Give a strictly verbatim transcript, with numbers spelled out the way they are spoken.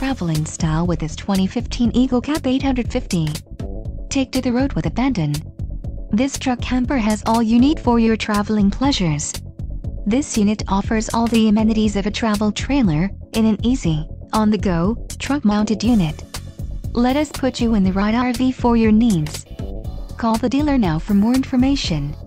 traveling style with this twenty fifteen Eagle Cab eight fifty. Take to the road with abandon. This truck camper has all you need for your traveling pleasures. This unit offers all the amenities of a travel trailer in an easy, on-the-go, truck-mounted unit. Let us put you in the right R V for your needs. Call the dealer now for more information.